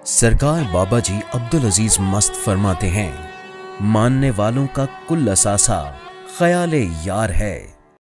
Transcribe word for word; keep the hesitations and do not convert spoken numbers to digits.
सरकार बाबा जी अब्दुल अजीज मस्त फरमाते हैं, मानने वालों का कुल असासा ख्याले यार है।